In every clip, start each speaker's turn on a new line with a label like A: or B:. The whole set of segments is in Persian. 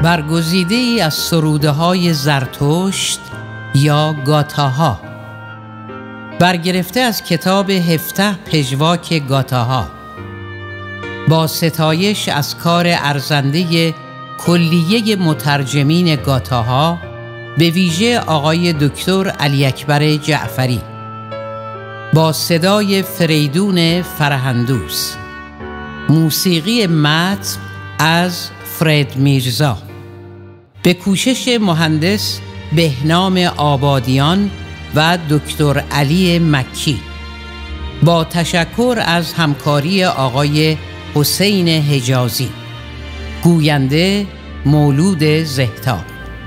A: برگزیده‌ای از سروده‌های زرتشت یا گاتاها، برگرفته از کتاب 17 پژواک گاتاها، با ستایش از کار ارزنده کلیه مترجمین گاتاها، به ویژه آقای دکتر علی اکبر جعفری، با صدای فریدون فرهندوس، موسیقی متن از فرید میرزا، به کوشش مهندس بهنام آبادیان و دکتر علی مکی، با تشکر از همکاری آقای حسین حجازی. گوینده مولود زهتاب.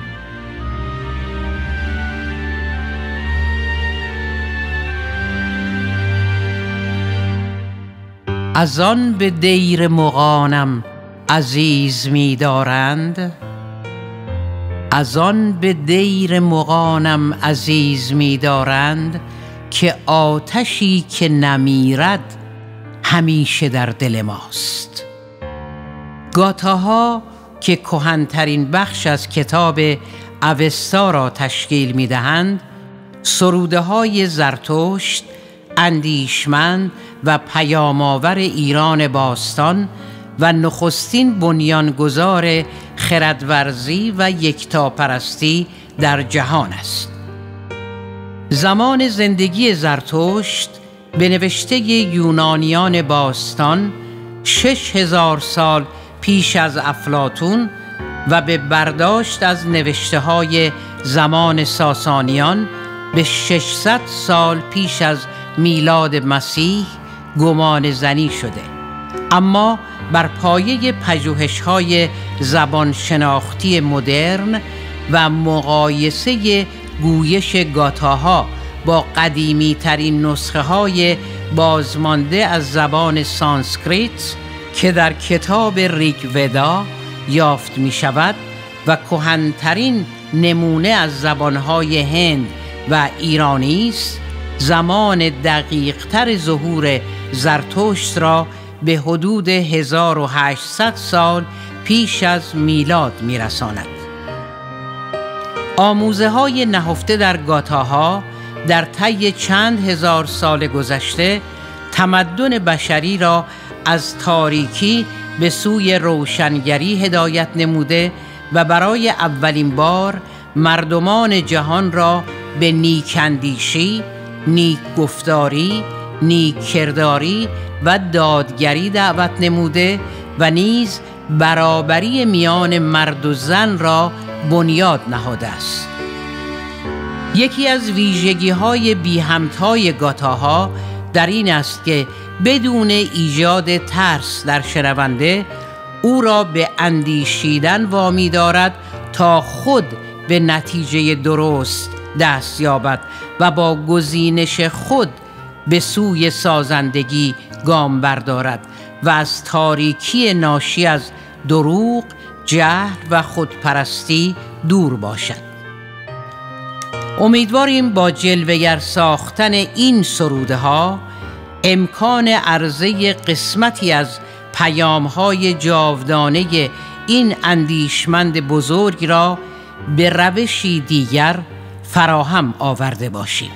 A: از آن به دیر مغانم عزیز می دارند، از آن به دیر مغانم عزیز می دارند، که آتشی که نمیرد همیشه در دل ماست. گاتاها که کهن‌ترین بخش از کتاب اوستا را تشکیل می دهند، سروده‌های زرتشت، اندیشمند و پیام‌آور ایران باستان و نخستین بنیانگذار خردورزی و یکتاپرستی در جهان است. زمان زندگی زرتشت به نوشته یونانیان باستان 6000 سال پیش از افلاطون و به برداشت از نوشته‌های زمان ساسانیان به 600 سال پیش از میلاد مسیح گمان زنی شده، اما بر پایه پژوهش‌های زبان شناختی مدرن و مقایسه گویش گاتاها با قدیمی ترین نسخه های بازمانده از زبان سانسکریت که در کتاب ریگودا یافت می شود و کهن‌ترین نمونه از زبانهای هند و ایرانی است، زمان دقیق‌تر ظهور زرتشت را به حدود 1800 سال پیش از میلاد می رساند. آموزه های نهفته در گاتاها در طی چند هزار سال گذشته تمدن بشری را از تاریکی به سوی روشنگری هدایت نموده و برای اولین بار مردمان جهان را به نیک‌اندیشی، نیک گفتاری، نیک کرداری و دادگری دعوت نموده و نیز برابری میان مرد و زن را بنیاد نهاده است. یکی از ویژگی‌های بی همتای گاتاها در این است که بدون ایجاد ترس در شنونده او را به اندیشیدن وامی دارد تا خود به نتیجه درست دست یابد و با گزینش خود به سوی سازندگی گام بردارد و از تاریکی ناشی از دروغ، جهل و خودپرستی دور باشد. امیدواریم با جلوه‌گر ساختن این سروده ها امکان عرضه قسمتی از پیام‌های جاودانه این اندیشمند بزرگ را به روشی دیگر فراهم آورده باشیم.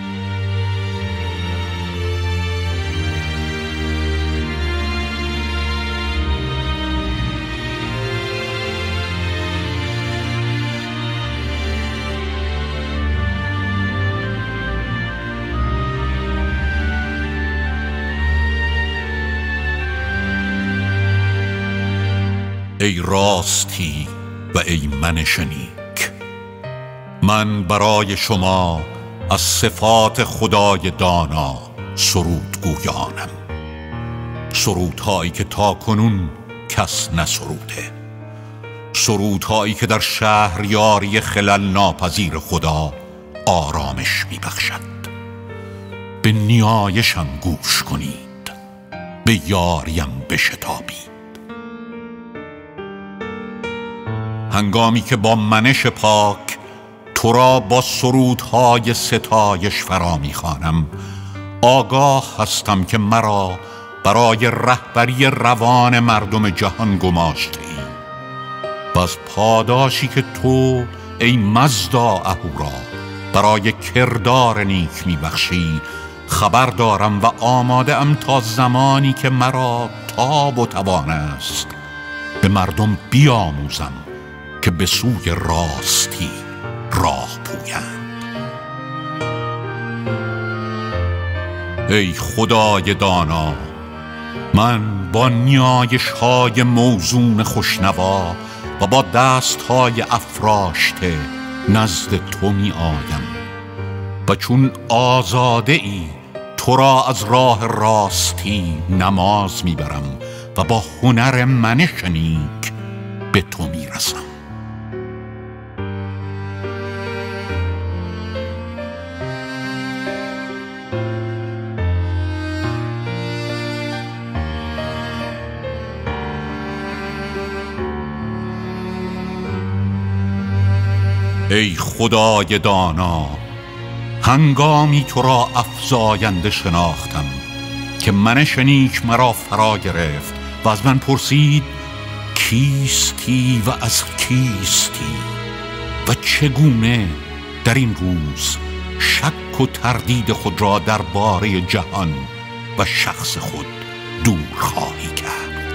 B: ای راستی و ای منش نیک، من برای شما از صفات خدای دانا سرود گویانم، سرودهایی که تا کنون کس نسروده، سرودهایی که در شهریاری خلل ناپذیر خدا آرامش میبخشد. به نیایشم گوش کنید، به یاریم بشتابید. هنگامی که با منش پاک تو را با سرودهای ستایش فرا می‌خوانم، آگاه هستم که مرا برای رهبری روان مردم جهان گماشته ای. و از پاداشی که تو ای مزدا اهورا برای کردار نیک میبخشی خبر دارم و آماده ام تا زمانی که مرا تاب و توان است به مردم بیاموزم که به سوی راستی راه پویند. ای خدای دانا، من با نیایش‌های موزون خوشنوا و با دست‌های افراشته نزد تو می آیم و چون آزاده ای تو را از راه راستی نماز می برم و با هنر منش نیک به تو می رسم. ای خدای دانا، هنگامی تو را افزاینده شناختم که منش نیک مرا فرا گرفت و از من پرسید کیستی و از کیستی و چگونه در این روز شک و تردید خود را درباره جهان و شخص خود دور خواهی کرد.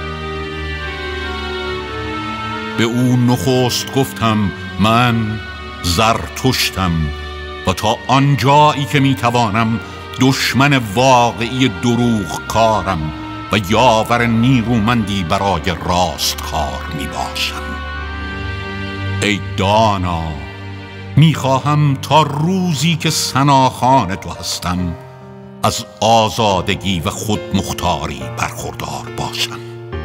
B: به او نخست گفتم من زرتشتم و تا آنجایی که میتوانم دشمن واقعی دروغ کارم و یاور نیرومندی برای راست کار میباشم. ای دانا، میخواهم تا روزی که ثناخوان تو هستم از آزادگی و خودمختاری برخوردار باشم.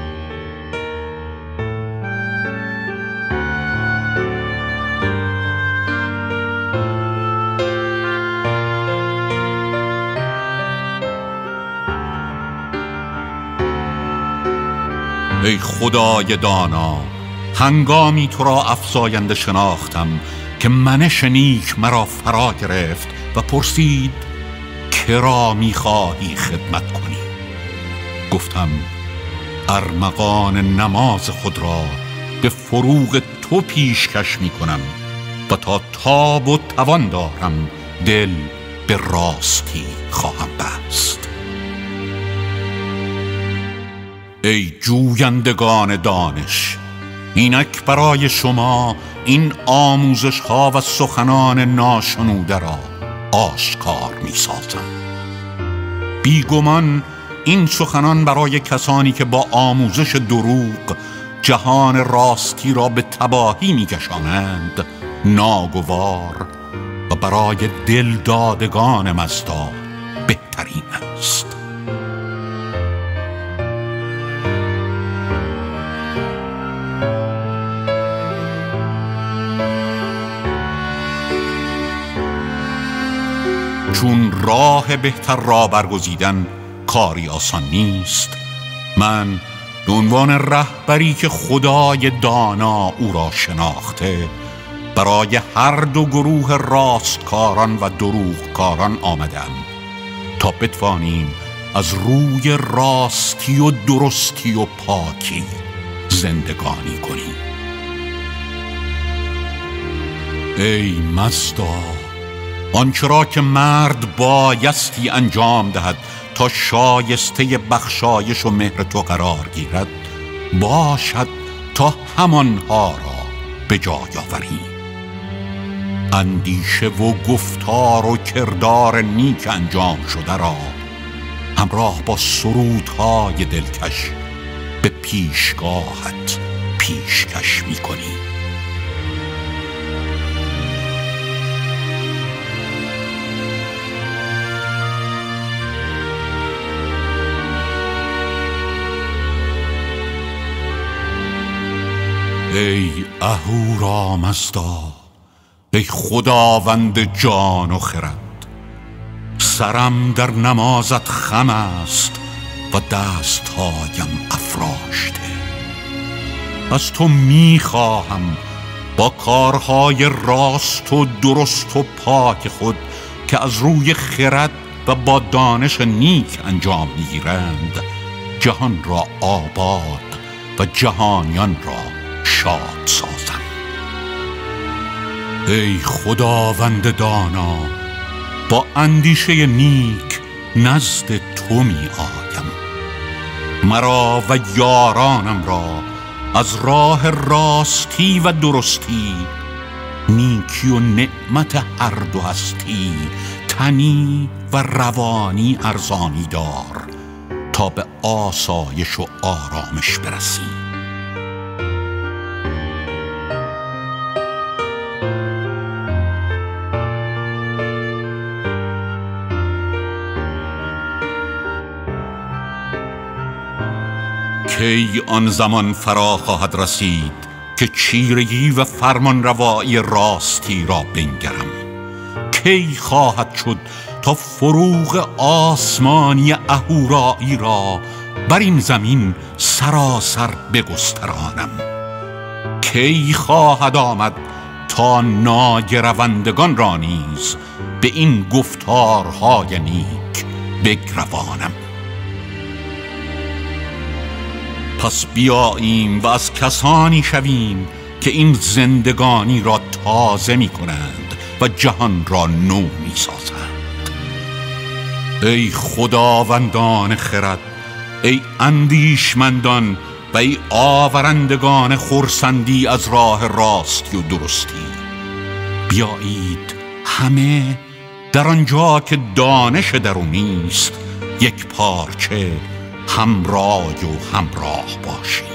B: ای خدای دانا، هنگامی تو را افزاینده شناختم که منش نیک مرا فرا گرفت و پرسید کرا میخواهی خدمت کنی؟ گفتم ارمغان نماز خود را به فروغ تو پیشکش میکنم و تا تاب و توان دارم دل به راستی خواهم بست. ای جویندگان دانش، اینک برای شما این آموزش ها و سخنان ناشنوده را آشکار می سازم. بیگمان این سخنان برای کسانی که با آموزش دروغ جهان راستی را به تباهی می کشانند ناگوار و برای دلدادگان مزدا بهترین است. چون راه بهتر را برگزیدن کاری آسان نیست، من به عنوان رهبری که خدای دانا او را شناخته برای هر دو گروه راستکاران و دروغکاران آمدم تا بتوانیم از روی راستی و درستی و پاکی زندگانی کنیم. ای مزدا، آنچه را که مرد بایستی انجام دهد تا شایسته بخشایش و مهر تو قرار گیرد باشد تا همانها را به جای آوریم. اندیشه و گفتار و کردار نیک انجام شده را همراه با سرودهای دلکش به پیشگاهت پیشکش می‌کنیم. ای اهورا مزدا، ای خداوند جان و خرد، سرم در نمازت خم است و دستهایم افراشته. از تو میخواهم با کارهای راست و درست و پاک خود که از روی خرد و با دانش نیک انجام میگیرند جهان را آباد و جهانیان را شاد سازم. ای خداوند دانا، با اندیشه نیک نزد تو می آیم. مرا و یارانم را از راه راستی و درستی، نیکی و نعمت هر دو هستی، تنی و روانی ارزانی دار تا به آسایش و آرامش برسی. کی آن زمان فرا خواهد رسید که چیرگی و فرمانروایی راستی را بنگرم؟ کی خواهد شد تا فروغ آسمانی اهورایی را بر این زمین سراسر بگسترانم؟ کی خواهد آمد تا ناگروندگان را نیز به این گفتارهای نیک بگروانم؟ پس بیاییم و از کسانی شویم که این زندگانی را تازه می کنند و جهان را نو می سازند. ای خداوندان خرد، ای اندیشمندان و ای آورندگان خرسندی از راه راستی و درستی، بیایید همه در آنجا که دانش درونی است یک پارچه همراه و همراه باشیم.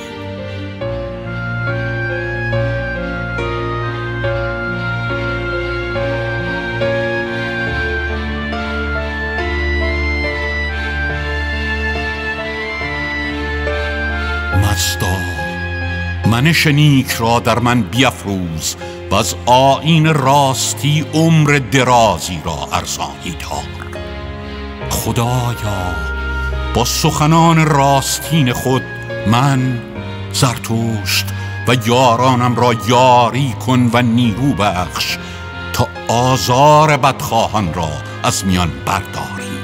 B: مزدا، منش نیک را در من بیفروز و از آیین راستی عمر درازی را ارزانی دار. خدایا، با سخنان راستین خود من، زرتشت و یارانم را یاری کن و نیرو بخش تا آزار بدخواهان را از میان برداری.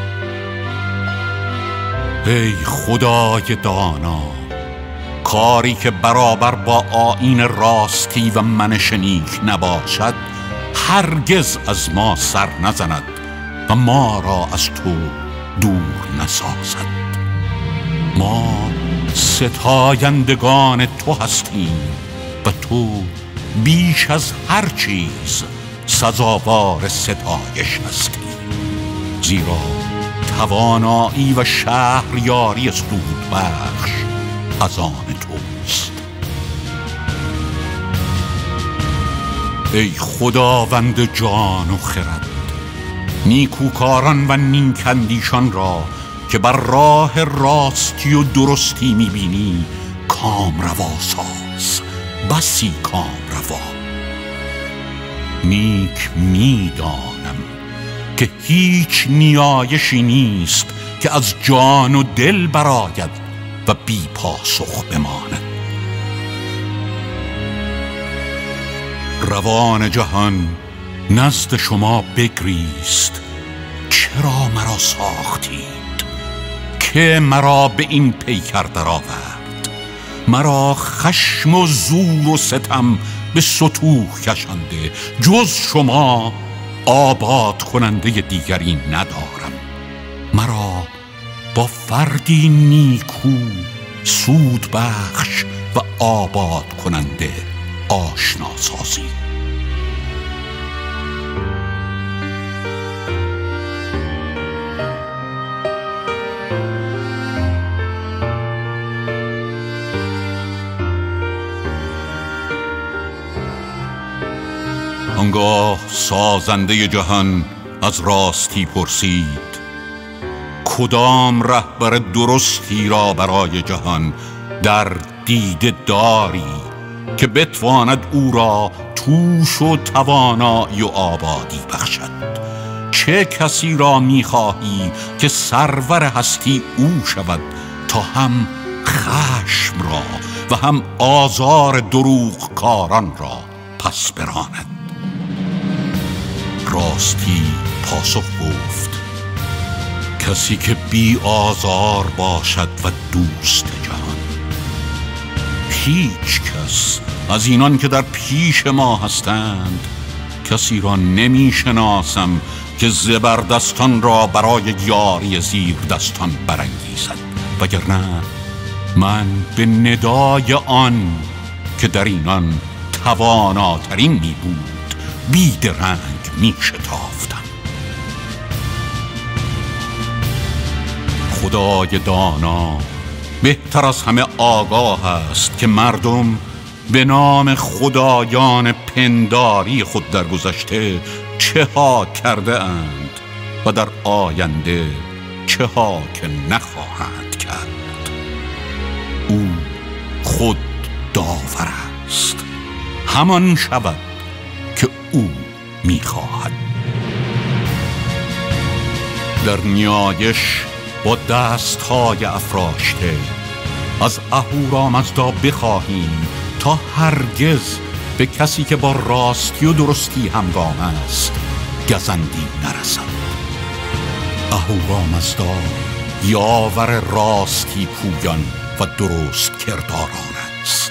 B: ای خدای دانا، کاری که برابر با آیین راستی و منش نیک نباشد هرگز از ما سر نزند و ما را از تو دور نسازد. ما ستایندگان تو هستیم و تو بیش از هر چیز سزاوار ستایش هستی، زیرا توانایی و شهریاری سود بخش از آن توست. ای خداوند جان و خرد، نیکوکاران و نیکندیشان را که بر راه راستی و درستی میبینی کامروا ساز، بسی کامروا. نیک میدانم که هیچ نیایشی نیست که از جان و دل براید و بی پاسخ بماند. روان جهان نزد شما بگریست، چرا مرا ساختید؟ که مرا به این پیکر درآورد؟ مرا خشم و زور و ستم به ستوه کشانده، جز شما آباد کننده دیگری ندارم. مرا با فردی نیکو، سود بخش و آباد کننده آشنا سازید. آنگاه سازنده جهان از راستی پرسید: کدام رهبر درستی را برای جهان در دیده داری که بتواند او را توش و توانایی و آبادی بخشد؟ چه کسی را می‌خواهی که سرور هستی او شود تا هم خشم را و هم آزار دروغ کاران را پس براند؟ راستی پاسخ گفت: کسی که بی آزار باشد و دوست جهان. هیچ کس از اینان که در پیش ما هستند کسی را نمی شناسم که زبردستان را برای یاری زیر دستان برانگیزد، وگرنه من به ندای آن که در اینان تواناترین می بود بیدرنگ می شتافتم. خدای دانا بهتر از همه آگاه است که مردم به نام خدایان پنداری خود در گذشته چه ها کرده اند و در آینده چه ها که نخواهند کرد. او خود داور است، همان شود که او میخواهد. در نیایش با دستهای افراشته از اهورامزدا بخواهیم تا هرگز به کسی که با راستی و درستی همگام است گزندی نرسد. اهورامزدا یاور راستی پویان و درست کرداران است.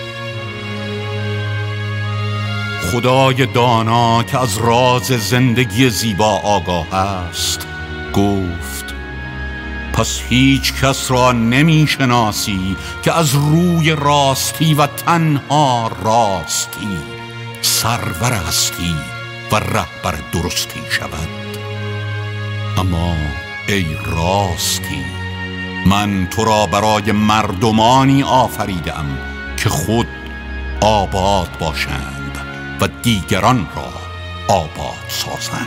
B: خدای دانا که از راز زندگی زیبا آگاه است گفت: پس هیچ کس را نمی شناسی که از روی راستی و تنها راستی سرور هستی و رهبر درستی شود. اما ای راستی، من تو را برای مردمانی آفریدم که خود آباد باشند و دیگران را آباد سازند.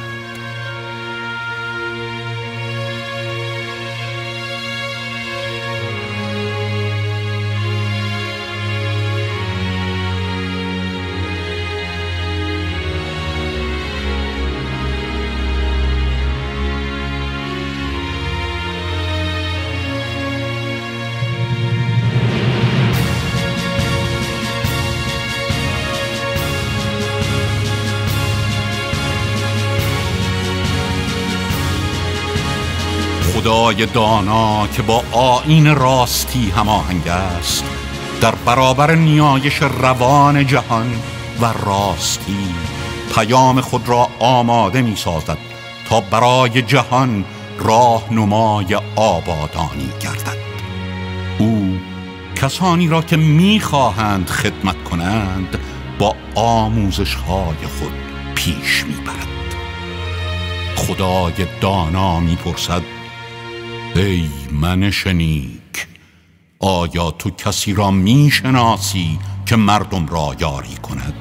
B: خدای دانا که با آیین راستی هماهنگ است در برابر نیایش روان جهان و راستی پیام خود را آماده می سازد تا برای جهان راهنمای آبادانی گردد. او کسانی را که می خواهند خدمت کنند با آموزش های خود پیش می برد. خدای دانا می پرسد: ای منش نیک، آیا تو کسی را می شناسی که مردم را یاری کند؟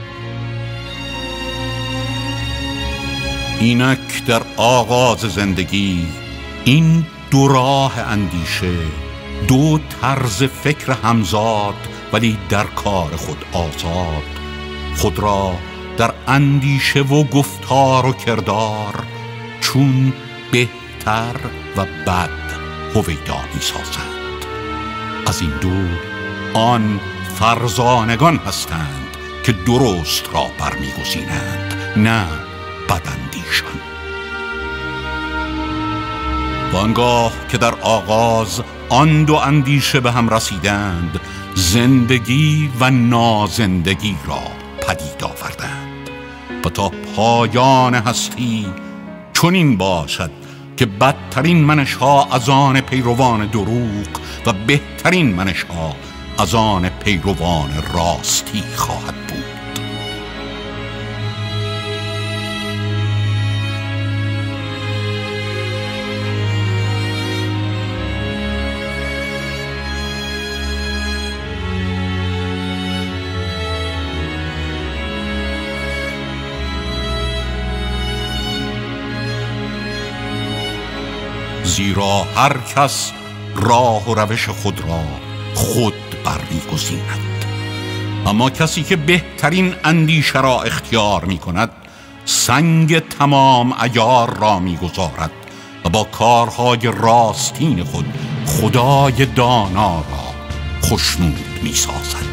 B: اینک در آغاز زندگی این دو راه اندیشه، دو طرز فکر همزاد ولی در کار خود آزاد، خود را در اندیشه و گفتار و کردار چون بهتر و بد هویدا می سازند. از این دو آن فرزانگان هستند که درست را برمیگزینند، نه بداندیشان. وانگاه که در آغاز آن دو اندیشه به هم رسیدند، زندگی و نازندگی را پدید آوردند و تا پایان هستی چنین باشد که بدترین منش‌ها از آن پیروان دروغ و بهترین منش‌ها از آن پیروان راستی خواهد بود. زیرا هر کس راه و روش خود را خود برمی‌گزیند، اما کسی که بهترین اندیشه را اختیار می کند سنگ تمام عیار را می‌گذارد و با کارهای راستین خود خدای دانا را خوشنود می‌سازد.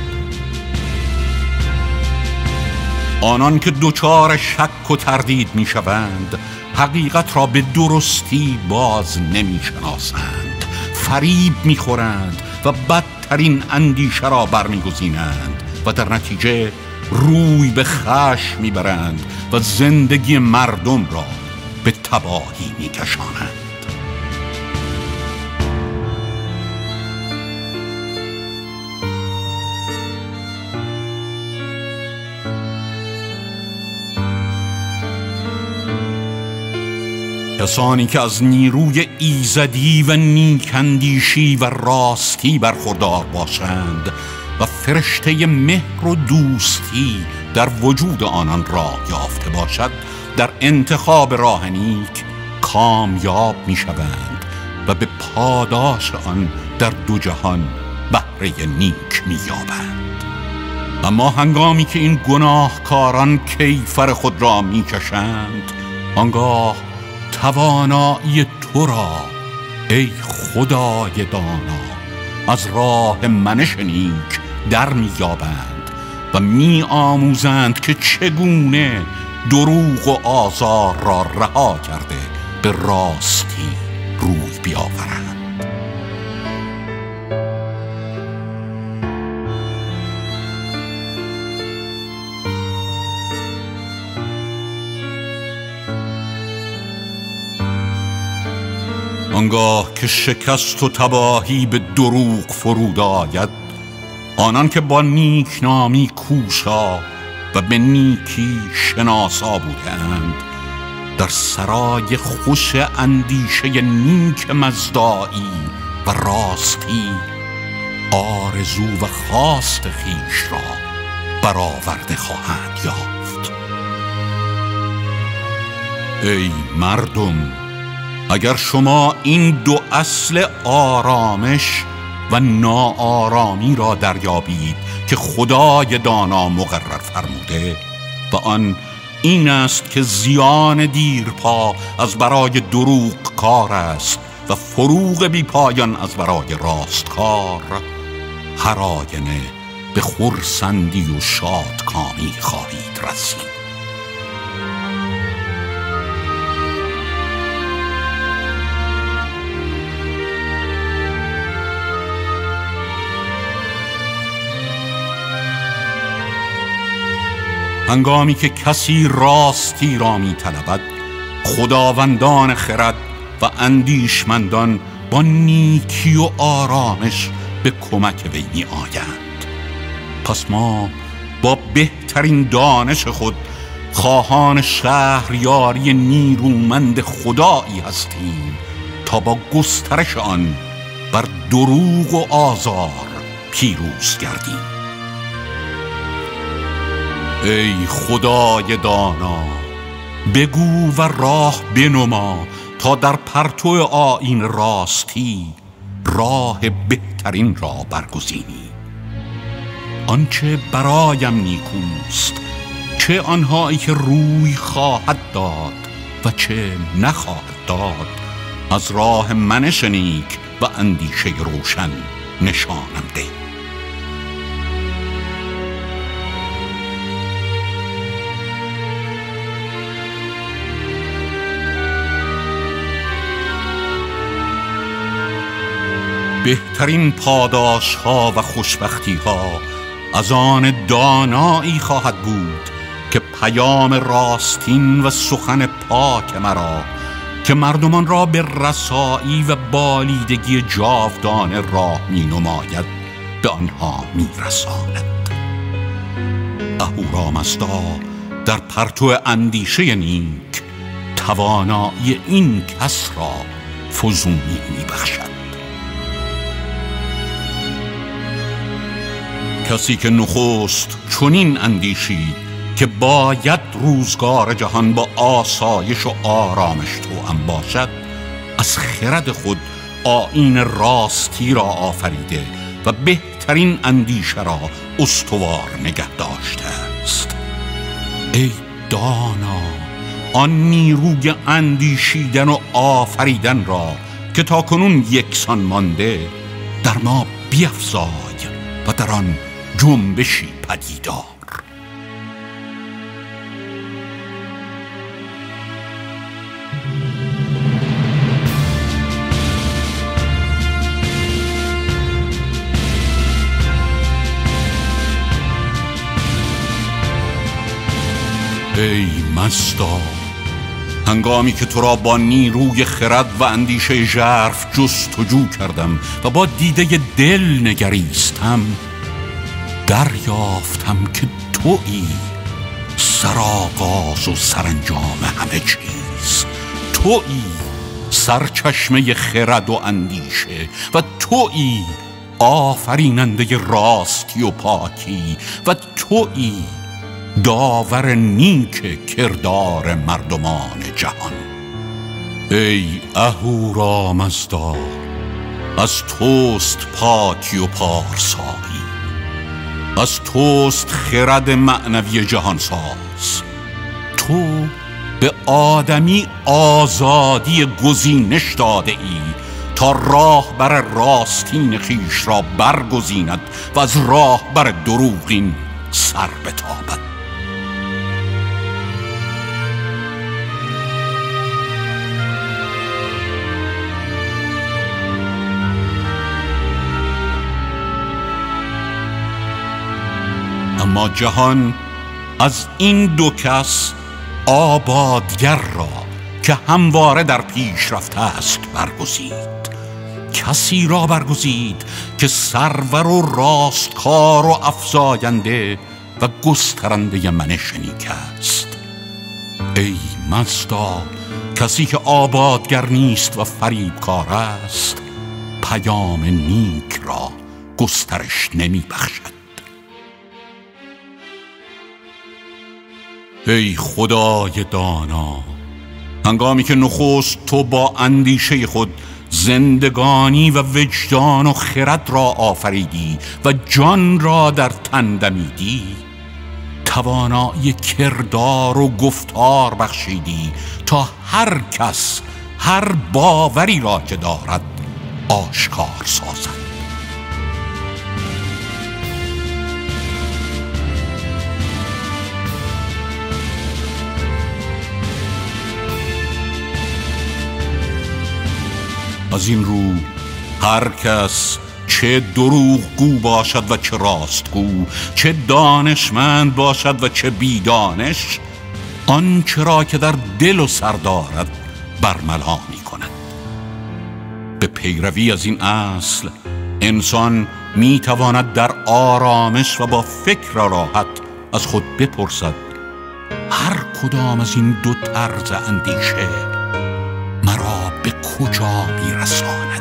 B: آنان که دچار شک و تردید می‌شوند حقیقت را به درستی باز نمی‌شناسند، فریب می‌خورند و بدترین بهترین اندیشه را برمیگزینند و در نتیجه روی به خشم میبرند و زندگی مردم را به تباهی میکشانند. کسانی که از نیروی ایزدی و نیکندیشی و راستی برخوردار باشند و فرشته مهر و دوستی در وجود آنان راه یافته باشد، در انتخاب راه نیک کامیاب می شوند و به پاداش آن در دو جهان بهره نیک می یابند. اما هنگامی که این گناهکاران کیفر خود را می کشند، آنگاه توانایی تو را ای خدای دانا از راه منش نیک در می یابند و می آموزند که چگونه دروغ و آزار را رها کرده به راستی روی بیاورند. آنگاه که شکست و تباهی به دروغ فرود آید، آنان که با نیکنامی کوشا و به نیکی شناسا بودند، در سرای خوش اندیشه نیک مزدایی و راستی آرزو و خواست خویش را برآورده خواهند یافت. ای مردم، اگر شما این دو اصل آرامش و ناآرامی را دریابید که خدای دانا مقرر فرموده و آن این است که زیان دیرپا از برای دروغ کار است و فروغ بی پایان از برای راستکار، هر آینه به خرسندی و شادکامی خواهید رسید. هنگامی که کسی راستی را می طلبد، خداوندان خرد و اندیشمندان با نیکی و آرامش به کمک وی می آیند. پس ما با بهترین دانش خود خواهان شهریاری نیرومند خدایی هستیم تا با گسترش آن بر دروغ و آزار پیروز گردیم. ای خدای دانا، بگو و راه بنما تا در پرتو آیین راستی راه بهترین را برگزینی. آنچه برایم نیکوست، چه آنهایی که روی خواهد داد و چه نخواهد داد، از راه منش نیک و اندیشه روشن نشانم ده. بهترین پاداش ها و خوشبختی ها از آن دانایی خواهد بود که پیام راستین و سخن پاک مرا که مردمان را به رسایی و بالیدگی جاودانه راه می نماید به آنها می رساند. اهورامزدا در پرتو اندیشه نیک توانایی این کس را فزونی می بخشد. کسی که نخست چنین اندیشید که باید روزگار جهان با آسایش و آرامش توأم باشد، از خرد خود آیین راستی را آفریده و بهترین اندیشه را استوار نگه داشته است. ای دانا، آن نیروی اندیشیدن و آفریدن را که تاکنون یکسان مانده در ما بیفزای و در آن جنبشی پدیدار. ای مستا، هنگامی که تو را با نیروی خرد و اندیشه ژرف جستجو کردم و با دیده دل نگریستم، دریافتم که تویی سرآغاز و سرانجام همه چیز. تویی سرچشمه خرد و اندیشه و تویی آفریننده راستی و پاکی و تویی داور نیک کردار مردمان جهان. ای اهورامزدا، از توست پاکی و پارسایی، از توست خرد معنوی جهانساز. تو به آدمی آزادی گزینش داده ای تا راه بر راستین خویش را برگزیند و از راه بر دروغین سر بتابد. اما جهان از این دو کس آبادگر را که همواره در پیش رفته است برگزید. کسی را برگزید که سرور و راستکار و افزاینده و گسترنده منش نیک است. ای مستا، کسی که آبادگر نیست و فریبکار است، پیام نیک را گسترش نمی بخشد. ای خدای دانا، هنگامی که نخست تو با اندیشه خود زندگانی و وجدان و خرد را آفریدی و جان را در تن دمیدی، توانایی کردار و گفتار بخشیدی تا هر کس هر باوری را که دارد آشکار سازد. از این رو هر کس چه دروغگو باشد و چه راستگو، چه دانشمند باشد و چه بیدانش، آنچه را که در دل و سر دارد برملا می کند. به پیروی از این اصل انسان می تواند در آرامش و با فکر راحت از خود بپرسد: هر کدام از این دو طرز اندیشه مرا به کجا میرساند؟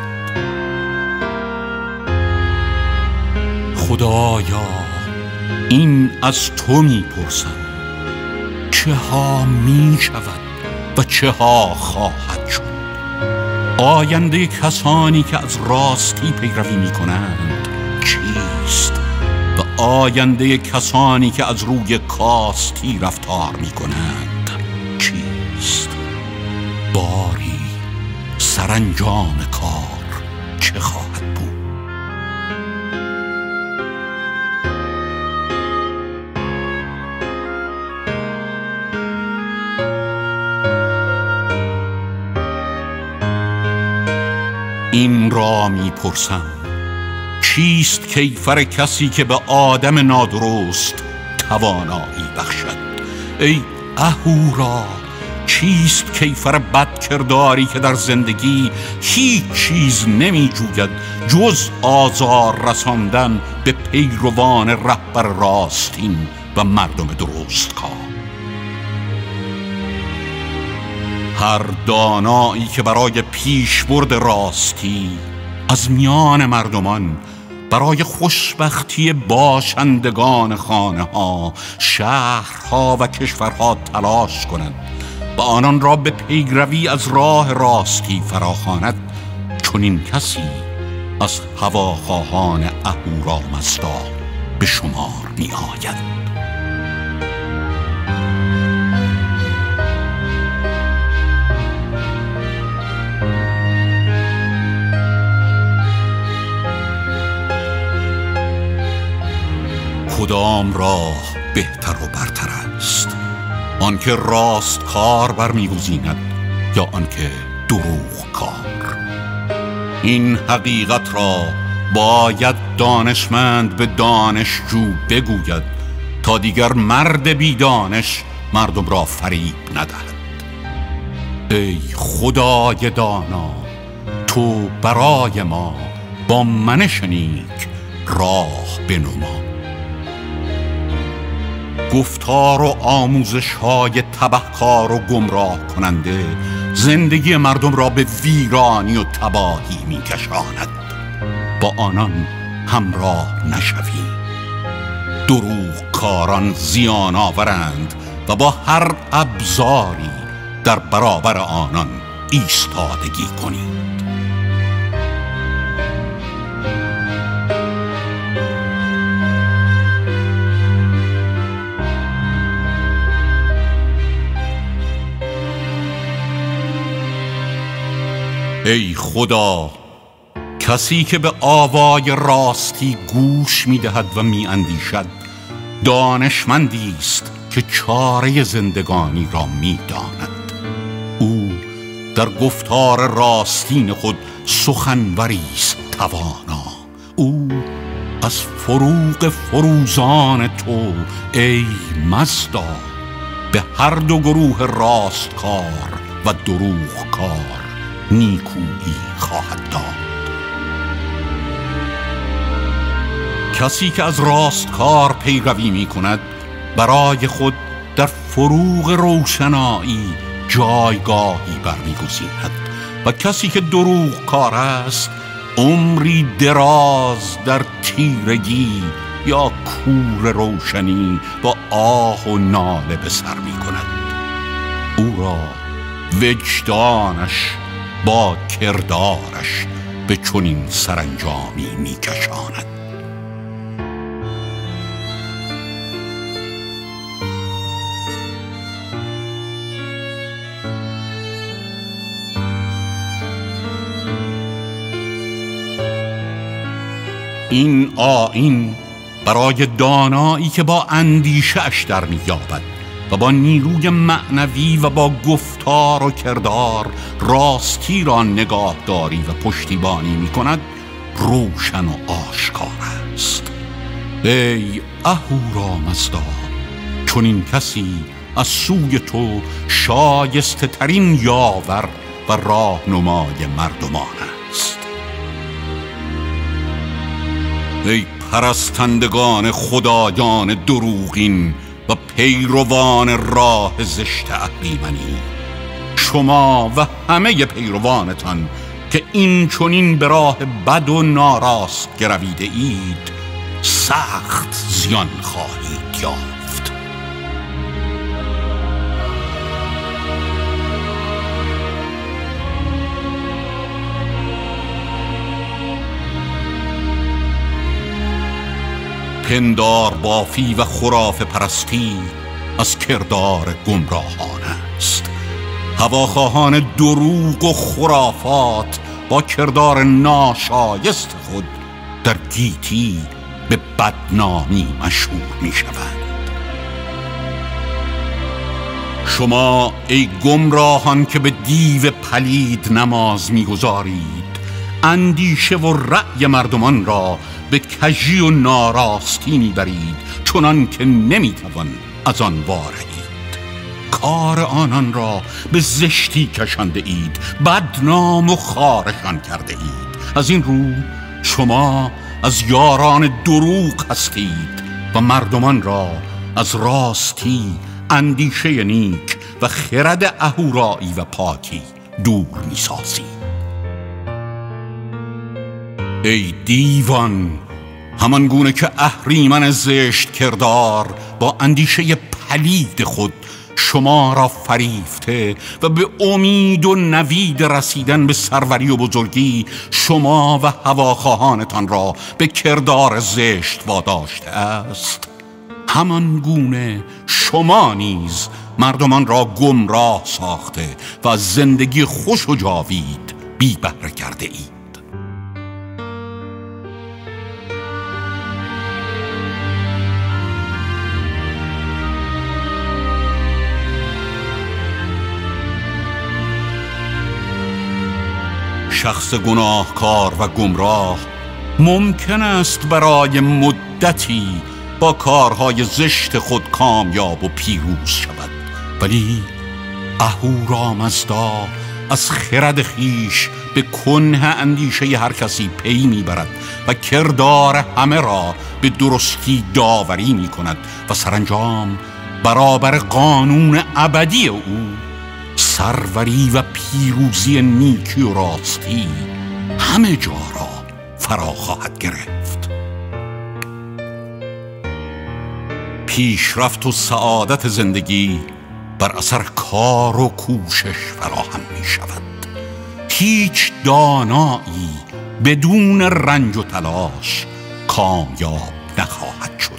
B: خدایا، این از تو میپرسم، چه ها می شود و چه ها خواهد شد؟ آینده کسانی که از راستی پیروی می کنند چیست؟ و آینده کسانی که از روی کاستی رفتار می کنند چیست؟ باری سرانجام کار چه خواهد بود؟ این را میپرسم: چیست کیفر کسی که به آدم نادرست توانایی بخشد؟ ای اهورا، چیست کیفر بدکرداری که در زندگی هیچ چیز نمی جوید جز آزار رساندن به پیروان رهبر راستین و مردم درست کار؟ هر دانایی که برای پیشبرد راستی از میان مردمان، برای خوشبختی باشندگان خانه ها، شهرها و کشورها تلاش کند و آنان را به پیروی از راه راستی فراخواند، چنین کسی از هواخواهان اهورامزدا به شمار می آید. کدام راه بهتر و برتر است؟ آنکه راست کار برمیگزیند یا آنکه دروغ کار؟ این حقیقت را باید دانشمند به دانشجو بگوید تا دیگر مرد بی دانش مردم را فریب ندهد. ای خدای دانا، تو برای ما با منش نیک راه بنما. گفتار و آموزش های تبهکار و گمراه کننده زندگی مردم را به ویرانی و تباهی می کشاند. با آنان همراه نشوی. دروغ کاران زیان آورند و با هر ابزاری در برابر آنان ایستادگی کنید. ای خدا، کسی که به آوای راستی گوش می‌دهد و می‌اندیشد دانشمندی است که چاره زندگانی را می‌داند. او در گفتار راستین خود سخنوری است توانا. او از فروغ فروزان تو ای مزدا به هر دو گروه راستکار و دروغکار نیکویی خواهد داد. کسی که از راستکار پیروی می کند برای خود در فروغ روشنایی جایگاهی برمی‌گزیند و کسی که دروغکار است عمری دراز در تیرگی یا کور روشنی با آه و ناله به سر می کند. او را وجدانش با کردارش به چنین سرانجامی می کشاند. این آیین برای دانایی که با اندیشه‌اش در می‌یابد و با نیروی معنوی و با گفتار و کردار راستی را نگاهداری و پشتیبانی می‌کند روشن و آشکار است. ای اهورامزدا، چون این کسی از سوی تو شایسته ترین یاور و راهنمای مردمان است. ای پرستندگان خدایان دروغین و پیروان راه زشت اهریمنی، شما و همه پیروانتان که این چنین به راه بد و ناراست گرویده اید سخت زیان خواهید یافت. پندار بافی و خرافه پرستی از کردار گمراهان است. هواخواهان دروغ و خرافات با کردار ناشایست خود در گیتی به بدنامی مشهور می شوند. شما ای گمراهان که به دیو پلید نماز می گذارید، اندیشه و رأی مردمان را به کژی و ناراستی میبرید چنان که نمیتوان از آن وارهید. کار آنان را به زشتی کشانده اید، بدنام و خوارشان کرده اید. از این رو شما از یاران دروغ هستید و مردمان را از راستی، اندیشه نیک و خرد اهورایی و پاکی دور میسازید. ای دیوان، همان گونه که اهریمن زشت کردار با اندیشه پلید خود شما را فریفته و به امید و نوید رسیدن به سروری و بزرگی شما و هواخواهانتان را به کردار زشت واداشته است، همان گونه شما نیز مردمان را گمراه ساخته و از زندگی خوش و جاوید بی بهره کرده اید. شخص گناهکار و گمراه ممکن است برای مدتی با کارهای زشت خود کامیاب و پیروز شود، ولی اهورامزدا از خرد خیش به کنه اندیشه هر کسی پی میبرد و کردار همه را به درستی داوری میکند و سرانجام برابر قانون ابدی او سروری و پیروزی نیکی و راستی همه جا را فرا خواهد گرفت. پیشرفت و سعادت زندگی بر اثر کار و کوشش فراهم می شود. هیچ دانایی بدون رنج و تلاش کامیاب نخواهد شد.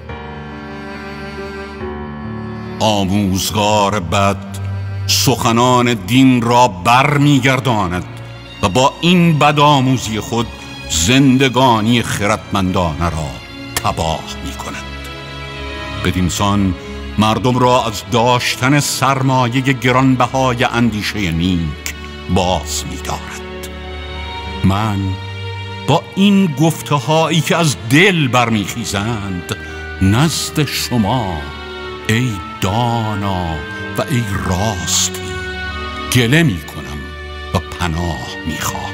B: آموزگار بد سخنان دین را بر می گرداند و با این بدآموزی خود زندگانی خردمندانه را تباه می کند. بدینسان مردم را از داشتن سرمایه گرانبهای اندیشه نیک باز می دارد. من با این گفته‌هایی که از دل برمیخیزند نزد شما ای دانا و ای راستی گله می کنم و پناه می خواهم.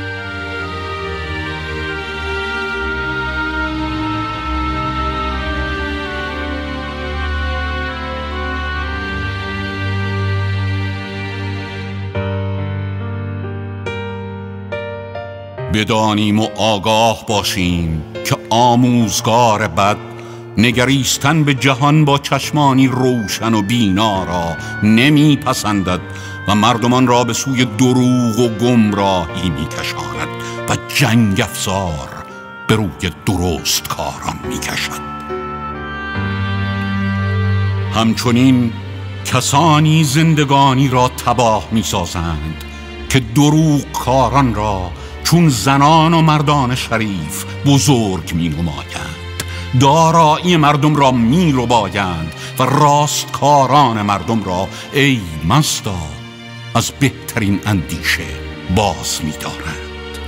B: بدانیم و آگاه باشیم که آموزگار بد نگریستن به جهان با چشمانی روشن و بینا را نمی پسندد و مردمان را به سوی دروغ و گمراهی می کشاند و جنگ افزار به روی درست کاران می کشد. همچنین کسانی زندگانی را تباه می سازند که دروغ کاران را چون زنان و مردان شریف بزرگ می نمایند، دارایی مردم را می ربایند و راستکاران مردم را ای مستا از بهترین اندیشه باز می دارند.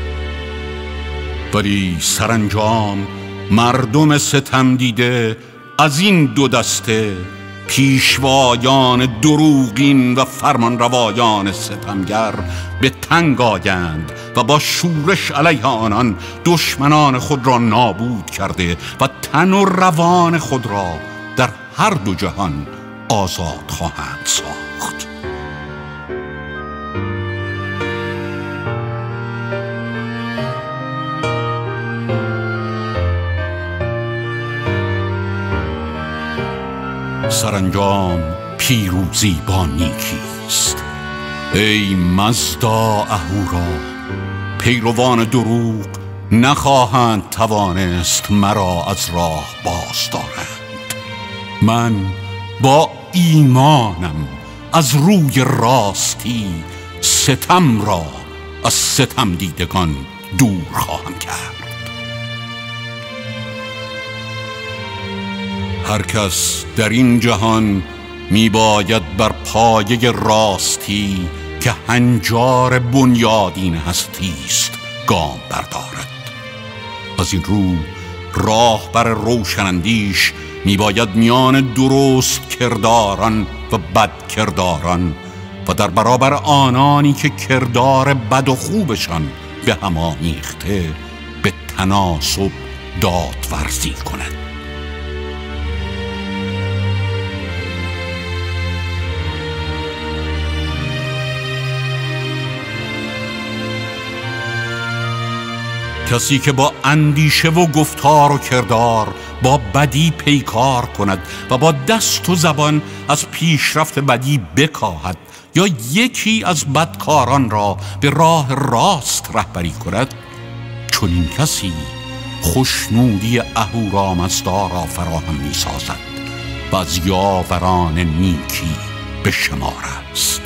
B: ولی سرانجام مردم ستم دیده از این دو دسته پیشوایان دروغین و فرمانروایان ستمگر به تنگ آیند و با شورش علیه آنان دشمنان خود را نابود کرده و تن و روان خود را در هر دو جهان آزاد خواهند ساخت. سرانجام پیروزی با نیکیست. ای مزدا اهورا، پیروان دروغ نخواهند توانست مرا از راه باز دارند. من با ایمانم از روی راستی ستم را از ستم دیدگان دور خواهم کرد. هر کس در این جهان می باید بر پایه راستی که هنجار بنیادین هستی است گام بردارد. از این رو راهبر روشناندیش می باید میان درست کرداران و بد کرداران و در برابر آنانی که کردار بد و خوبشان به هم آمیخته به تناسب دادورزی کند. کسی که با اندیشه و گفتار و کردار با بدی پیکار کند و با دست و زبان از پیشرفت بدی بکاهد یا یکی از بدکاران را به راه راست رهبری کند، چون این کسی خوشنودی اهورامزدا را فراهم می سازد و از یاوران نیکی به شمار است.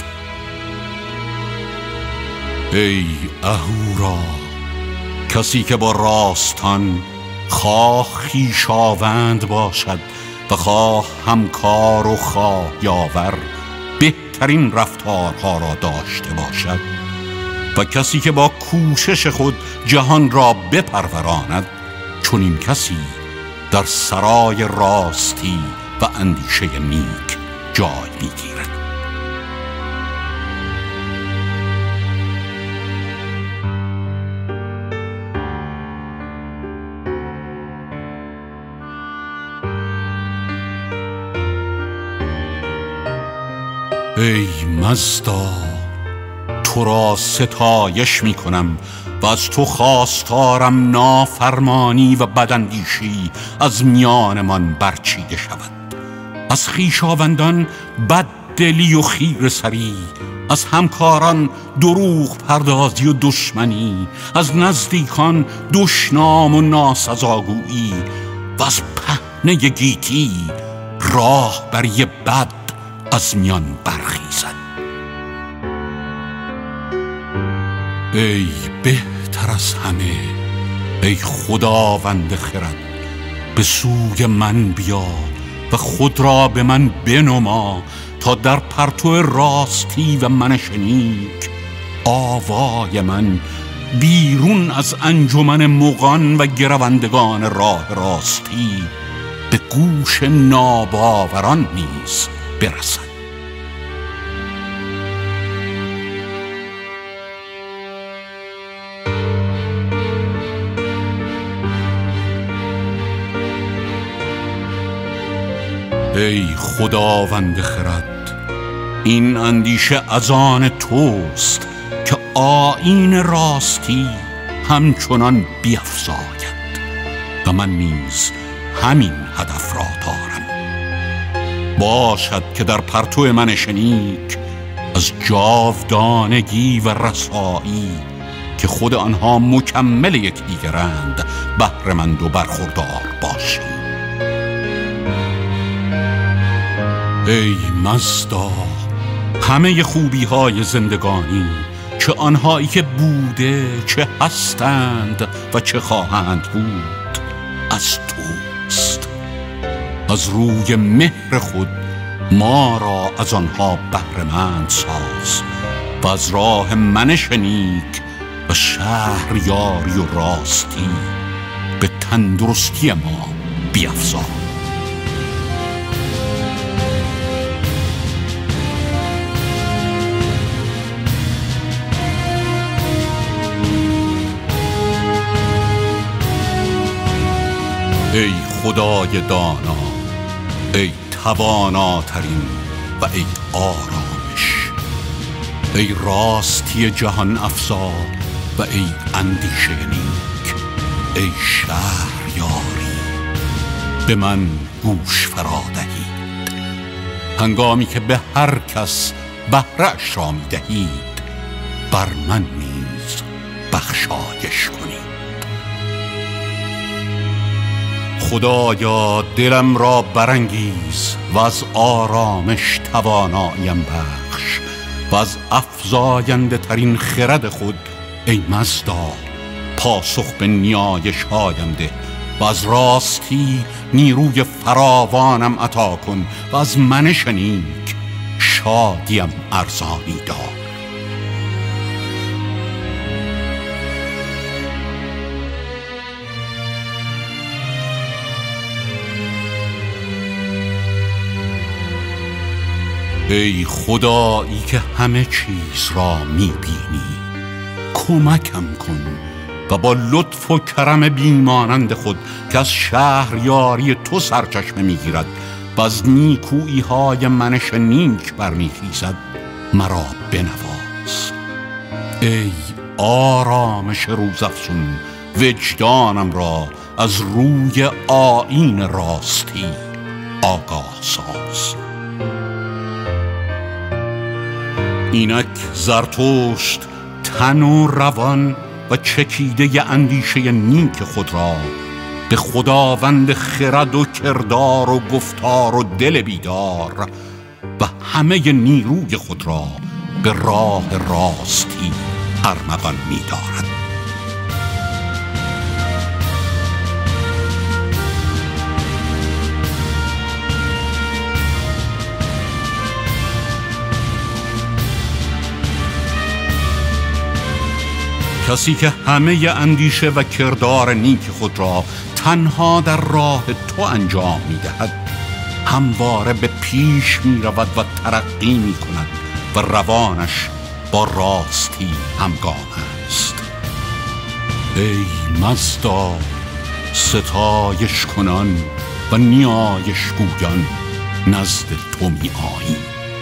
B: ای اهورا، کسی که با راستان خواه خویشاوند باشد و خواه همکار و خواه یاور بهترین رفتارها را داشته باشد و کسی که با کوشش خود جهان را بپروراند، چون این کسی در سرای راستی و اندیشه نیک جای میگیرد. ای مزدا، تو را ستایش می کنم و از تو خواستارم نافرمانی و بداندیشی از میانمان برچیده شود. از خویشاوندان بددلی و خیره سری، از همکاران دروغ پردازی و دشمنی، از نزدیکان دشنام و ناسزاگویی و از پهنه گیتی راه بری بد از میان برخیزد. ای بهتر از همه، ای خداوند خرد، به سوی من بیا و خود را به من بنما تا در پرتو راستی و منش نیک آوای من بیرون از انجمن مغان و گروندگان راه راستی به گوش ناباوران نیز برسد. ای خداوند خرد، این اندیشه از آن توست که آیین راستی همچنان بیفزاید و من نیز همین هدف را دارم. باشد که در پرتو منش نیک از جاودانگی و رسایی که خود آنها مکمل یکدیگرند بهره‌مند و برخوردار باشیم. ای مزدا، همه خوبی های زندگانی، چه آنهایی که بوده، چه هستند و چه خواهند بود، از توست. از روی مهر خود ما را از آنها بهره‌مند ساز و از راه منش نیک و شهریاری و راستی به تندرستی ما بیفزا. ای خدای دانا، ای تواناترین و ای آرامش، ای راستی جهان افزا و ای اندیشه نیک، ای شهریاری، به من گوش فرا دهید. هنگامی که به هر کس بهره‌اش را می دهید، بر من نیز بخشایش کنید. خدایا، دلم را برانگیز و از آرامش تواناییم بخش و از افزاینده ترین خرد خود ای مزدا پاسخ به نیایش هایم ده و از راستی نیروی فراوانم عطا کن و از منش نیک شادیم ارزانی دار. ای خدایی که همه چیز را میبینی، کمکم کن و با لطف و کرم بیمانند خود که از شهریاری تو سرچشمه میگیرد و از نیکویی های منش نیک برمیخیزد مرا بنواز. ای آرامش روزافزون، وجدانم را از روی آیین راستی آگاه ساز. اینک زرتشت تن و روان و چکیده اندیشه نیک خود را به خداوند خرد و کردار و گفتار و دل بیدار و همه نیروی خود را به راه راستی ارمغان می دارد. کسی که همه اندیشه و کردار نیک خود را تنها در راه تو انجام می دهد، همواره به پیش می رود و ترقی می کند و روانش با راستی همگام است. ای مزدا ستایش کنان و نیایش گویان نزد تو می آییم.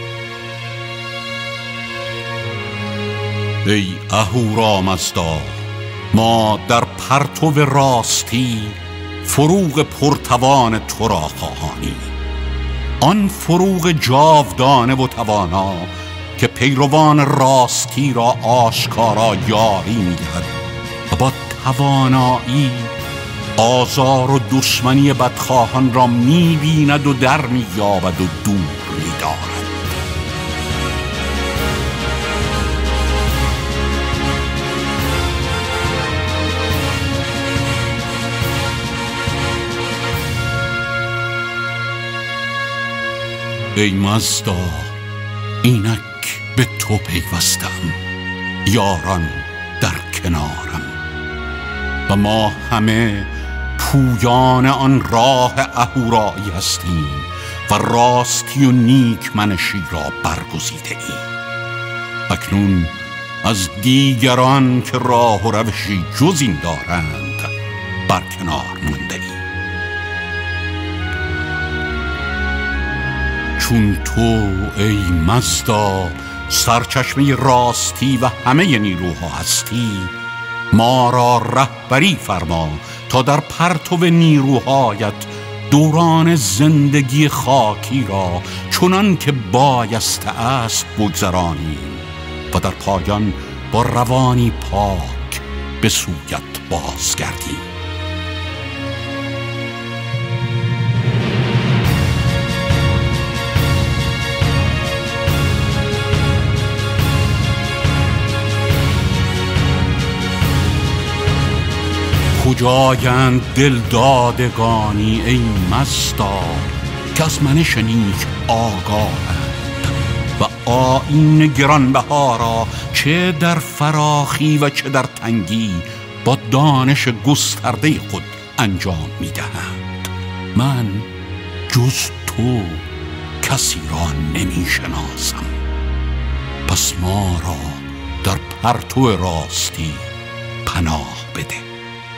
B: ای اهورامزدا، ما در پرتو راستی فروغ پرتوان تو را خواهانیم، آن فروغ جاودانه و توانا که پیروان راستی را آشکارا یاری می‌دهد و با توانایی آزار و دشمنی بدخواهان را می‌بیند و در می‌یابد و دور می‌دارد. ای مزدا، اینک به تو پیوستم، یاران در کنارم و ما همه پویان آن راه اهورایی هستیم و راستی و نیک منشی را برگزیده ایم. اکنون از دیگران که راه و روشی جز این دارند برکنار مانده ایم. چون تو ای مزدا سرچشمه راستی و همه نیروها هستی، ما را رهبری فرما تا در پرتو نیروهایت دوران زندگی خاکی را چنان که بایسته است بگذرانیم و در پایان با روانی پاک به سویت بازگردیم. کجایند دلدادگانی ای مزدا که از منش نیک آگاهند و آیین گرانبها را چه در فراخی و چه در تنگی با دانش گسترده خود انجام می‌دهند. من جز تو کسی را نمی‌شناسم، پس ما را در پرتو راستی پناه بده.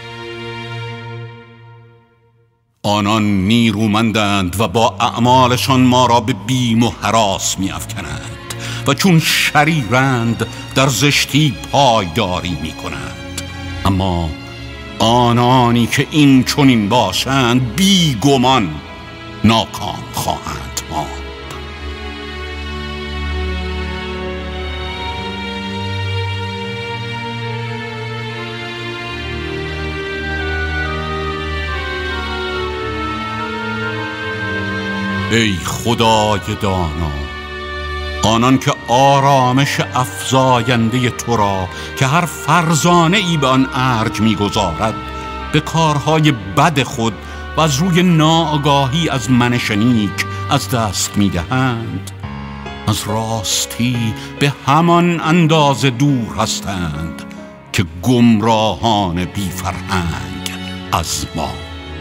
B: آنان نیرومندند و با اعمالشان ما را به بیم و هراس می افکنند و چون شریرند در زشتی پایداری می کنند. اما آنانی که این چنین باشند بی گمان ناکام خواهند ماند. ای خدای دانا، آنان که آرامش افزاینده تو را که هر فرزانه ای به آن ارج می‌گذارد به کارهای بد خود و از روی ناآگاهی از منش نیک از دست می‌دهند، از راستی به همان اندازه دور هستند که گمراهان بی فرهنگ از ما.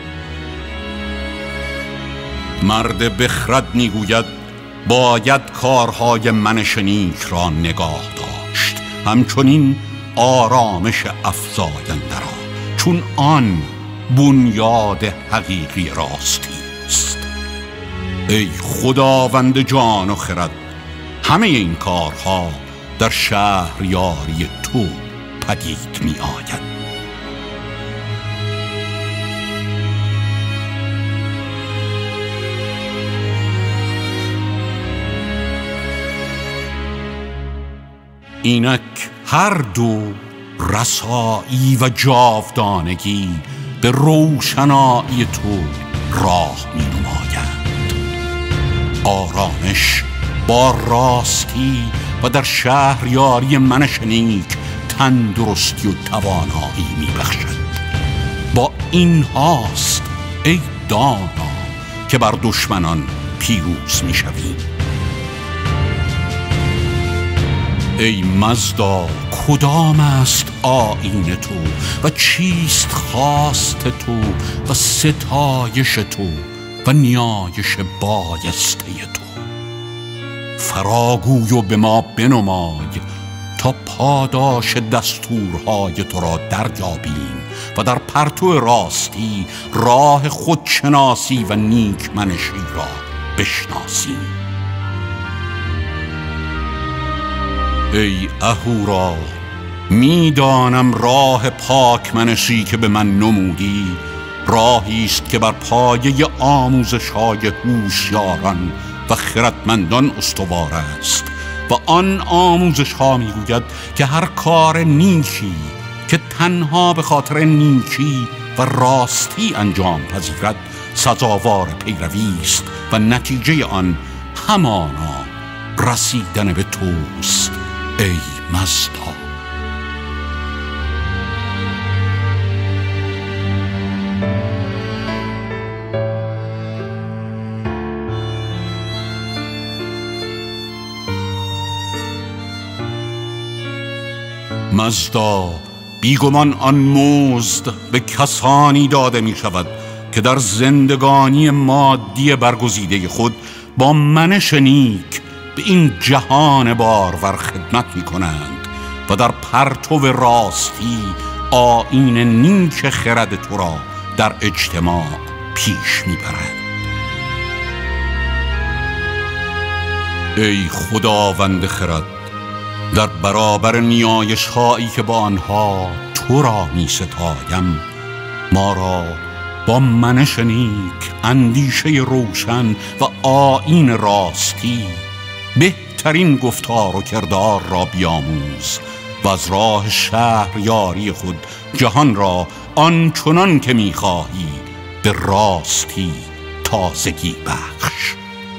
B: مرد بخرد میگوید باید کارهای منش نیک را نگاه داشت، همچنین آرامش افزاینده را، چون آن بنیاد حقیقی راستی است. ای خداوند جان و خرد، همه این کارها در شهریاری تو پدید می آید. اینک هر دو رسایی و جاودانگی به روشنایی تو راه می نمایند. آرامش با راستی و در شهریاری منش نیک تندرستی و توانایی می بخشد. با این هاست ای دانا که بر دشمنان پیروز می شویم. ای مزدا، کدام است آیین تو و چیست خواست تو و ستایش تو و نیایش بایسته تو. فراگوی و به ما بنمای تا پاداش دستورهای تو را دریابیم و در پرتو راستی راه خودشناسی و نیکمنشی را بشناسیم. ای اهورا، میدانم راه پاکمنشی که به من نمودی راهی است که بر پایه آموزش‌های هوشیاران و خردمندان استوار است و آن آموزش‌ها میگوید که هر کار نیکی که تنها به خاطر نیکی و راستی انجام پذیرد سزاوار پیروی است و نتیجه آن همانا رسیدن به توست ای مزدا. مزدا، بیگمان آن مزد به کسانی داده می شود که در زندگانی مادی برگزیده خود با منش نیک به این جهان بارور خدمت می کنند و در پرتو راستی آیین نیک خرد تو را در اجتماع پیش می برند. ای خداوند خرد، در برابر نیایش هایی که با آنها تو را می ستایم ما را با منش نیک، اندیشه روشن و آیین راستی بهترین گفتار و کردار را بیاموز و از راه شهریاری خود جهان را آنچنان که می خواهی به راستی تازگی بخش.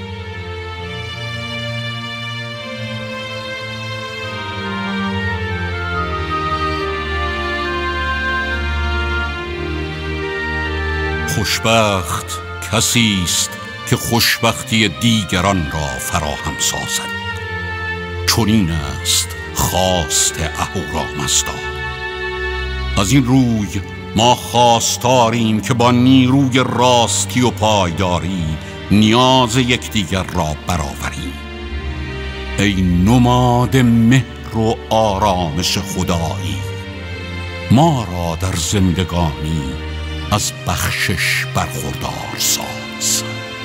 B: خوشبخت کسی است که خوشبختی دیگران را فراهم سازد. چنین است خواست اهورامزدا. از این روی ما خواستاریم که با نیروی راستی و پایداری نیاز یکدیگر را برآوریم. ای نماد مهر و آرامش خدایی، ما را در زندگانی از بخشش برخوردار ساز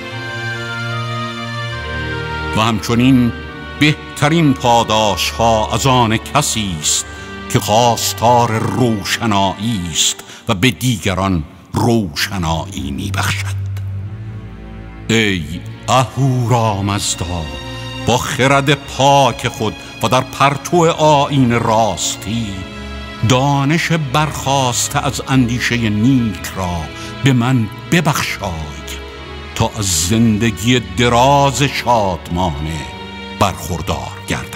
B: و همچنین بهترین پاداش ها از آن کسی است که خواستار روشنایی است و به دیگران روشنایی می بخشد. ای اهورامزدا، با خرد پاک خود و در پرتو آیین راستی دانش برخاسته از اندیشه نیک را به من ببخشای تا از زندگی دراز شادمانه برخوردار گردم.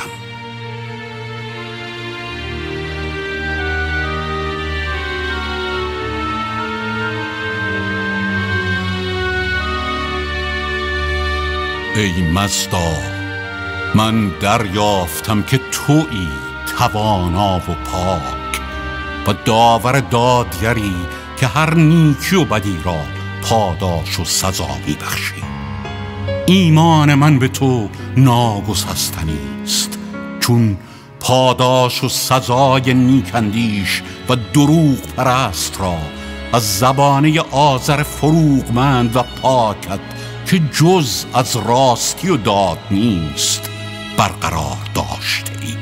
B: ای مزدا، من دریافتم که تویی توانا و پاک و داور دادگری که هر نیکی و بدی را پاداش و سزا می‌بخشی. ایمان من به تو ناگسستنی است، چون پاداش و سزای نیکندیش و دروغ پرست را از زبانه آذر فروغمند و پاکت که جز از راستی و داد نیست برقرار داشته ای.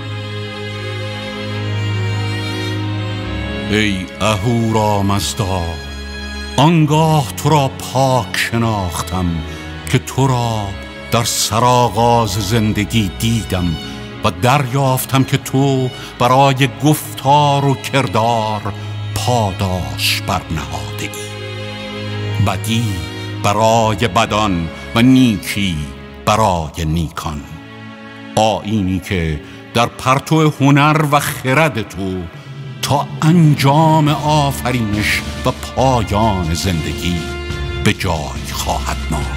B: ای اهورامزدا، آنگاه تو را پاک شناختم که تو را در سرآغاز زندگی دیدم و دریافتم که تو برای گفتار و کردار پاداش برنهاده ای. بدی برای بدان و نیکی برای نیکان. آیینی که در پرتو هنر و خرد تو تا انجام آفرینش و پایان زندگی به جای خواهد ماند.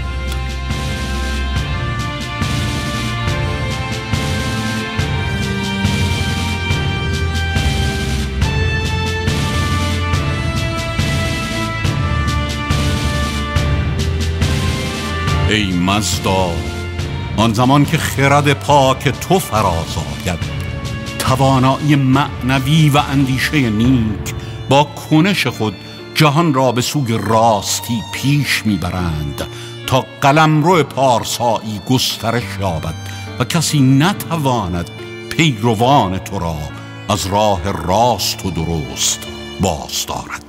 B: ای مزدا، آن زمان که خرد پاک تو فراز آید، توانایی معنوی و اندیشه نیک با کنش خود جهان را به سوی راستی پیش میبرند تا قلمرو پارسایی گسترش یابد و کسی نتواند پیروان تو را از راه راست و درست باز دارد.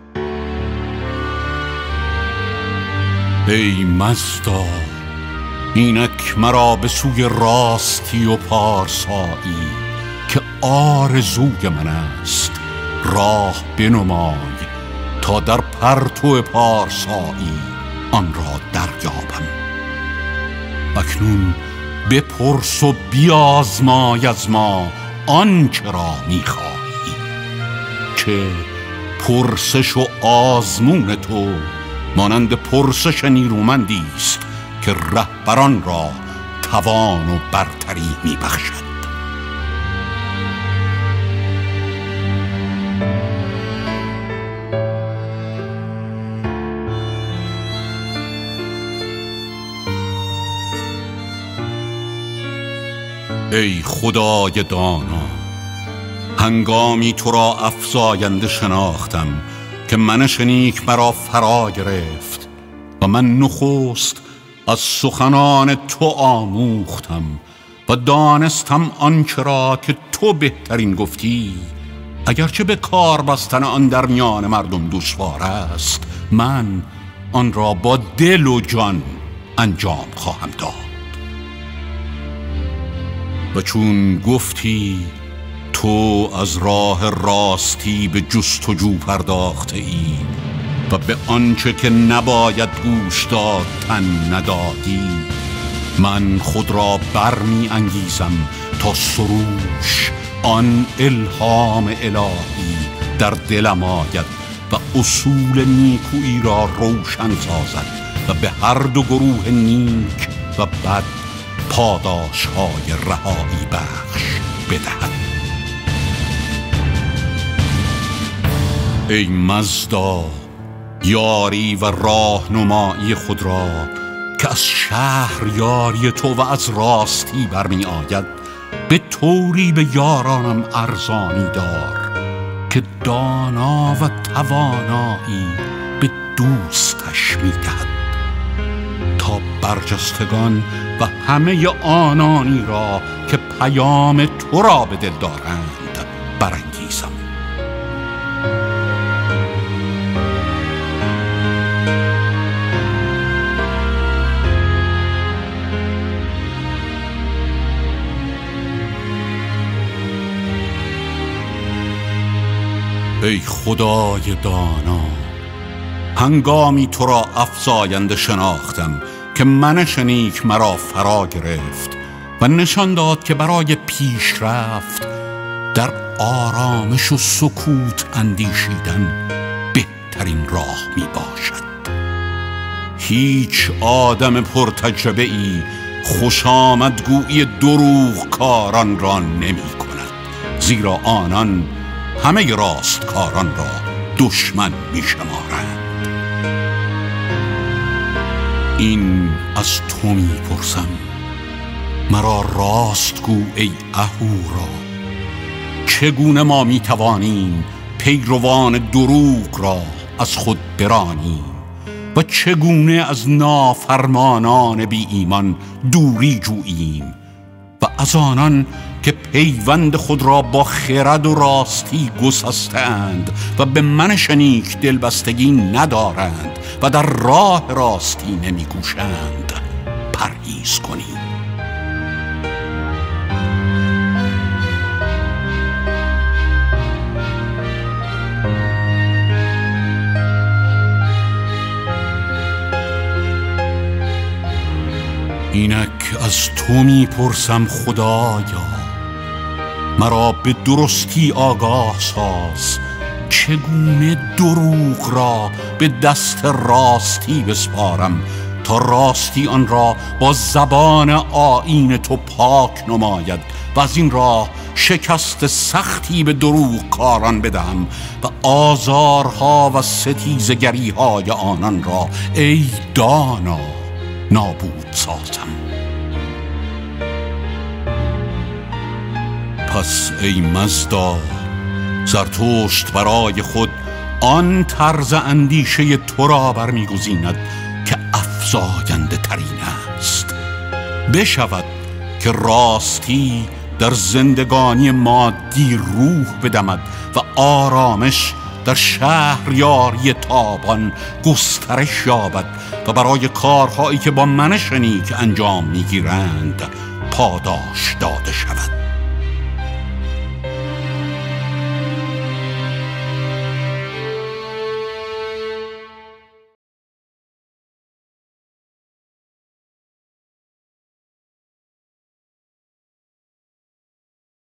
B: ای مزدا، اینک مرا به سوی راستی و پارسایی که آرزوی من است راه بنمای تا در پرتو پارسایی آن را دریابم. اکنون بپرس و بیازمای از ما آنچه را می‌خواهی، که پرسش و آزمون تو مانند پرسش نیرومندی است که رهبران را توان و برتری می‌بخشد. ای خدای دانا، هنگامی تو را افزاینده شناختم که منش نیک مرا فرا گرفت و من نخست از سخنان تو آموختم و دانستم آنچه را که تو بهترین گفتی. اگرچه به کار بستن آن در میان مردم دشوار است، من آن را با دل و جان انجام خواهم داد. و چون گفتی تو از راه راستی به جستجو پرداخته ای و به آنچه که نباید گوش داد تن ندادی، من خود را برمی انگیزم تا سروش آن الهام الهی در دلم آید و اصول نیکویی را روشن سازد و به هر دو گروه نیک و بد پاداش های رهایی بخش بدهد. ای مزدا، یاری و راهنمایی خود را که از شهر یاری تو و از راستی برمی آید به طوری به یارانم ارزانی دار که دانا و توانایی به دوستش می دهد تا برجستگان و همه آنانی را که پیام تو را به دل دارند برانگیزم. ای خدای دانا، هنگامی تو را افزاینده شناختم که منش نیک مرا فرا گرفت و نشان داد که برای پیشرفت در آرامش و سکوت اندیشیدن بهترین راه می باشد. هیچ آدم پرتجربه ای خوش آمدگویی دروغ کاران را نمی کند، زیرا آنان همه راستکاران را دشمن می شمارند. این از تو می پرسم، مرا راستگو ای اهورا، چگونه ما می توانیم پیروان دروغ را از خود برانیم و چگونه از نافرمانان بی ایمان دوری جوییم و از آنان که پیوند خود را با خرد و راستی گسستند و به منش نیک دلبستگی ندارند و در راه راستی نمیگوشند پرهیز کنیم. اینک از تو میپرسم خدایا، مرا به درستی آگاه ساز، چگونه دروغ را به دست راستی بسپارم تا راستی آن را با زبان آیین تو پاک نماید و از این راه شکست سختی به دروغ کاران بدهم و آزارها و ستیزگری های آنان را ای دانا نابود سازم. پس ای مزدا، زرتشت برای خود آن طرز اندیشه تو را برمیگزیند که افزاینده ترین است. بشود که راستی در زندگانی مادی روح بدمد و آرامش در شهریاری تابان گسترش یابد و برای کارهایی که با منش نیک انجام میگیرند پاداش داده شود.